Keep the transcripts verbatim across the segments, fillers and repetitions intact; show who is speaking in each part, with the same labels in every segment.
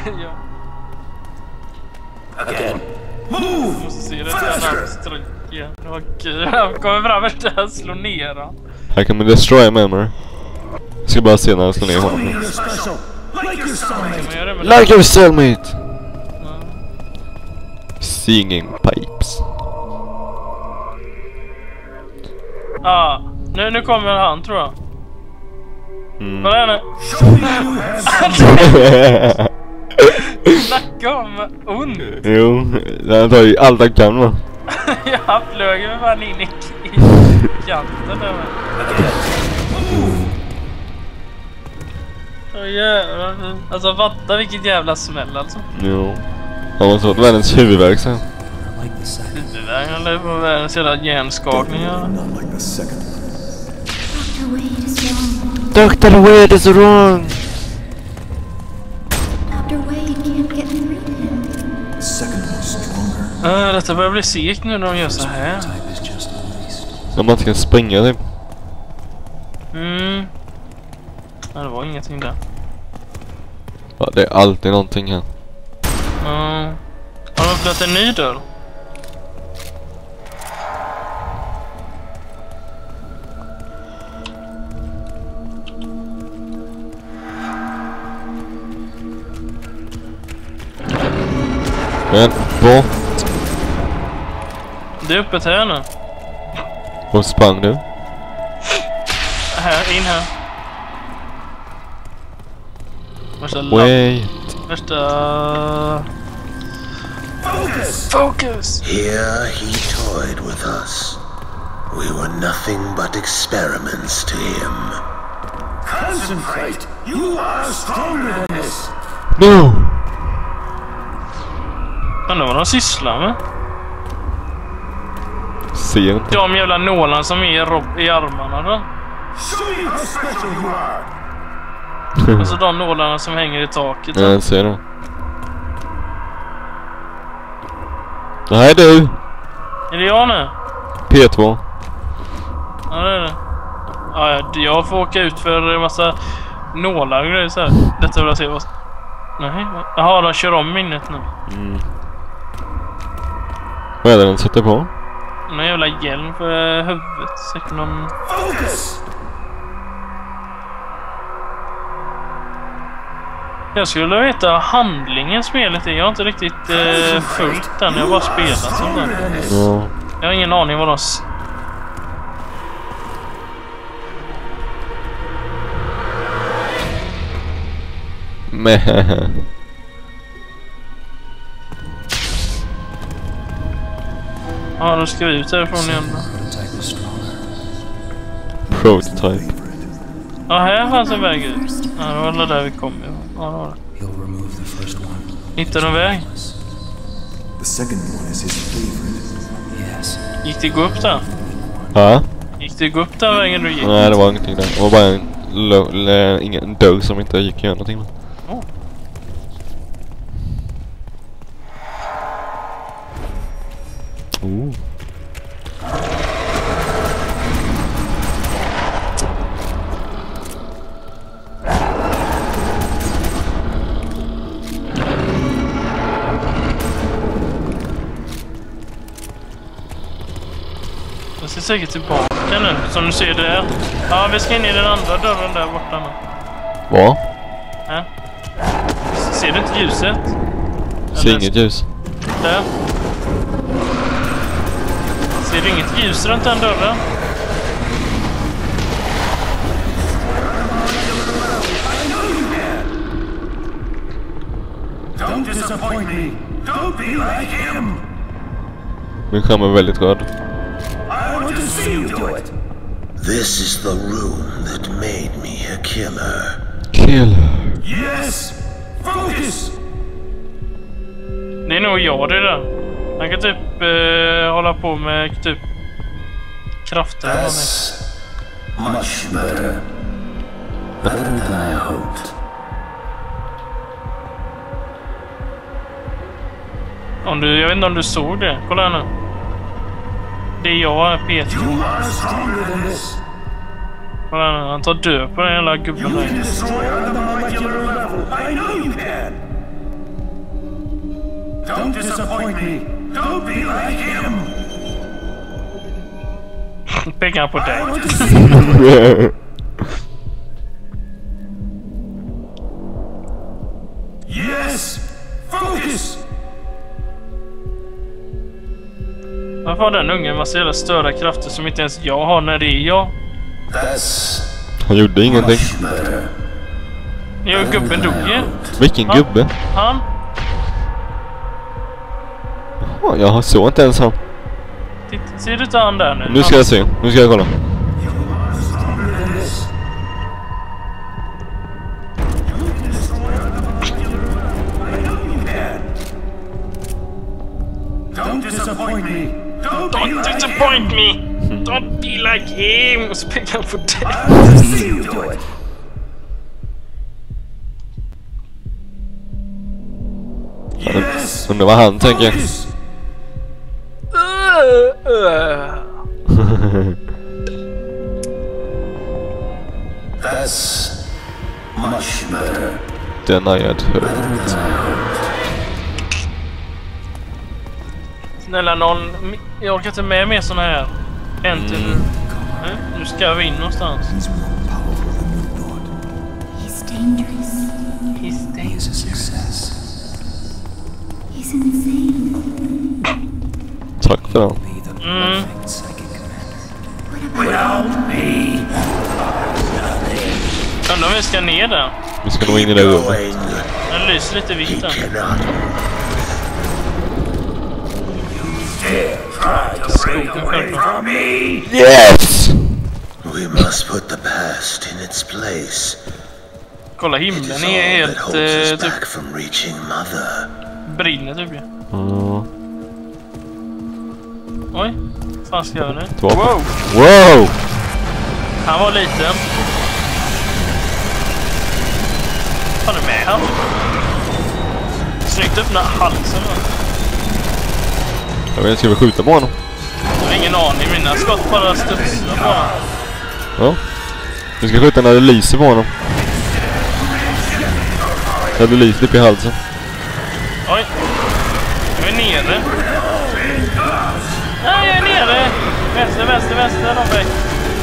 Speaker 1: Ja.
Speaker 2: Again.
Speaker 1: Move! Jag måste se det där stryk igen. Okej, han kommer fram efter att slå ner han.
Speaker 3: Här kan man destroy memory. Jag ska bara se när jag slår ner honom. Like your cellmate! Singing pipes.
Speaker 1: Ah, nu, nu kommer han tror jag.
Speaker 3: Mm.
Speaker 1: Vad är det? Snacka om ond.
Speaker 3: Jo, den tar ju allt han kan va.
Speaker 1: Jag flög ju fan in i kanten där. Åh jävlar. Alltså fatta vilket jävla smäll alltså.
Speaker 3: Jo. Han måste ha världens huvudvärk sen.
Speaker 1: Huvudvärk eller på världens jävla hjärnskakningar.
Speaker 3: Doctor Wade is wrong.
Speaker 4: Doctor Wade can't get through to him.
Speaker 2: The second one is stronger.
Speaker 1: Uh, detta börjar bli segt nu när de gör så här.
Speaker 3: Om man inte kan springa typ.
Speaker 1: Mm. Nej, det var ingenting där.
Speaker 3: Ja, det är alltid någonting här.
Speaker 1: Ja. Har de öppnat en ny dörr?
Speaker 3: Men, bort.
Speaker 1: Det är öppet här nu.
Speaker 3: Var sprang du?
Speaker 1: Här, in här. Värsta
Speaker 3: Wait.
Speaker 1: Värsta...
Speaker 2: Focus!
Speaker 1: Focus!
Speaker 5: Here he toyed with us. We were nothing but experiments to him.
Speaker 2: Concentrate! You are stronger than this!
Speaker 3: No!
Speaker 1: Undrar vad de sysslar med.
Speaker 3: Ser inte.
Speaker 1: De jävla nålarna som är i, rob- i armarna då.
Speaker 2: Show me how special you are!
Speaker 1: Alltså de nålarna som hänger i taket.
Speaker 3: Ja, jag ser det. Nej du!
Speaker 1: Är det jag nu?
Speaker 3: P två.
Speaker 1: Ja, det är det. Ja, jag får åka ut för en massa nålar och grejer så här. Detta vill jag se vad... Nej, jaha, de kör om minnet nu.
Speaker 3: Mm. Vad är det den sätter på?
Speaker 1: Någon jävla hjälm för huvudet. Säkert någon...
Speaker 2: Focus!
Speaker 1: Jag skulle veta handlingen spelet är. Jag har inte riktigt eh, följt den. Jag har bara spelat sånt där.
Speaker 3: Ja.
Speaker 1: Jag har ingen aning vad de... S-
Speaker 3: Meh.
Speaker 1: Ja, då ska vi ut härifrån igen då.
Speaker 3: Prototype.
Speaker 1: Ja, här fanns en väg ut. Ja, det var där vi kom ju. Ja, det var det. Hittade en väg?
Speaker 2: The second one is his favorite.
Speaker 1: Gick det gå upp där?
Speaker 3: Ja?
Speaker 1: Gick det gå upp där vägen du gick?
Speaker 3: Nej, det var ingenting där. Det var bara en, lo- le- ingen dörr som inte gick att göra någonting med.
Speaker 1: Oh.
Speaker 3: Oh.
Speaker 1: Jag ska säkert tillbaka nu, som du ser där. Ja, vi ska in i den andra dörren där borta nu.
Speaker 3: Vad?
Speaker 1: Ja. Ser du inte ljuset?
Speaker 3: Ser inget ljus.
Speaker 1: Där. Ser du inget ljus runt den dörren?
Speaker 2: Don't disappoint me! Don't be like him!
Speaker 3: Min skärm är väldigt röd.
Speaker 2: I want to see you do it!
Speaker 5: This is the room that made me a killer.
Speaker 3: Killer.
Speaker 2: Yes! Focus!
Speaker 1: Det är nog jag det där. Han kan typ eh, hålla på med typ krafter. eller någonting.
Speaker 2: That's much better. Better than I hoped.
Speaker 1: Om du, jag vet inte om du såg det. Kolla här nu. Det är jag, Peter.
Speaker 2: You are stronger than this.
Speaker 1: Kolla här nu. Han tar död på den jävla gubben
Speaker 2: You can
Speaker 1: där.
Speaker 2: destroy on the molecular level. I know you can.
Speaker 5: Don't disappoint me. Don't be like him.
Speaker 1: Pekar på dig.
Speaker 5: Yes. Focus.
Speaker 1: Varför har den ungen massa jävla större krafter som inte ens jag har när det är jag?
Speaker 5: That's
Speaker 3: Han gjorde ingenting.
Speaker 5: much better.
Speaker 1: Jo, gubben dog ju.
Speaker 3: Vilken
Speaker 1: Han-
Speaker 3: gubbe?
Speaker 1: Han?
Speaker 3: Oh, jag såg inte ens han.
Speaker 1: Titt, ser du inte han där nu?
Speaker 3: Nu ska jag se. Nu ska jag kolla.
Speaker 5: Don't disappoint me. Don't be
Speaker 1: Don't
Speaker 5: like
Speaker 1: disappoint me! Don't be like him! Och så pekar han på dig.
Speaker 5: him. See you do it. Yes.
Speaker 3: Undrar vad han tänker.
Speaker 5: Focus.
Speaker 1: Uh, uh.
Speaker 5: That's much better.
Speaker 3: Den har jag hört.
Speaker 5: Better than I hoped.
Speaker 1: Snälla någon, jag orkar inte med mer såna här. En till nu. Nu, nu ska vi in någonstans.
Speaker 4: He's dangerous.
Speaker 1: He's
Speaker 2: He is a success.
Speaker 4: He's insane.
Speaker 3: Tack för den.
Speaker 2: Be the
Speaker 1: Mm.
Speaker 2: perfect psychic commander.
Speaker 5: Without me,
Speaker 1: Undrar om vi ska ner där.
Speaker 3: Vi ska nog in i det rummet.
Speaker 5: going.
Speaker 1: Den lyser lite
Speaker 5: He
Speaker 1: vitt där.
Speaker 5: cannot. Dare try to break away from me.
Speaker 3: Yes!
Speaker 5: We must put the past in its place.
Speaker 1: Kolla,
Speaker 5: It is
Speaker 1: himlen
Speaker 5: all
Speaker 1: är
Speaker 5: that
Speaker 1: helt
Speaker 5: holds
Speaker 1: eh,
Speaker 5: us
Speaker 1: typ
Speaker 5: back from reaching Mother.
Speaker 1: brinner typ ju.
Speaker 3: Mm.
Speaker 1: Oj, vad fan ska jag göra nu?
Speaker 3: Två.
Speaker 1: Wow,
Speaker 3: Wow!
Speaker 1: han var liten. Fan är med han? Snyggt öppna halsen då.
Speaker 3: Jag vet inte, ska vi skjuta på honom?
Speaker 1: Jag har ingen aning, mina skott bara studsar på honom.
Speaker 3: Ja. Vi ska skjuta när det lyser på honom. När det lyser upp i halsen.
Speaker 1: Oj, jag är nere. Nej, jag är nere! Vänster, vänster, vänster, någon väg.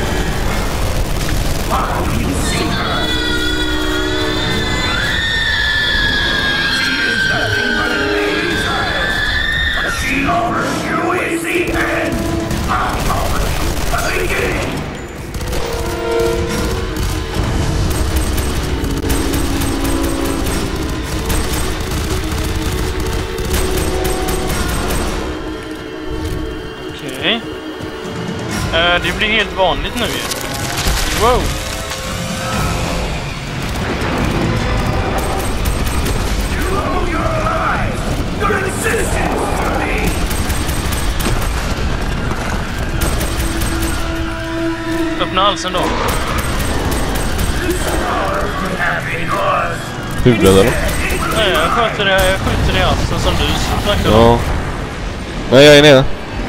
Speaker 1: Okej. Eh, det blir helt vanligt nu ju. Wow. Öppna halsen då.
Speaker 3: Huvudet eller?
Speaker 1: Nej, jag skjuter det, jag skjuter det i halsen som du snackade om.
Speaker 3: Ja. Nej, jag är nere.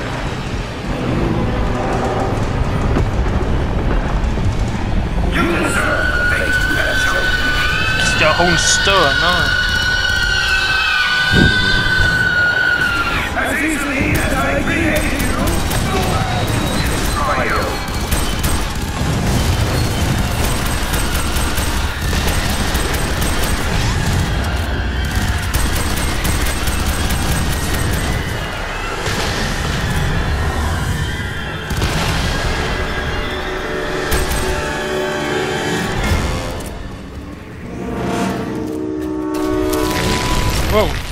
Speaker 1: Ska hon stöna? Wow.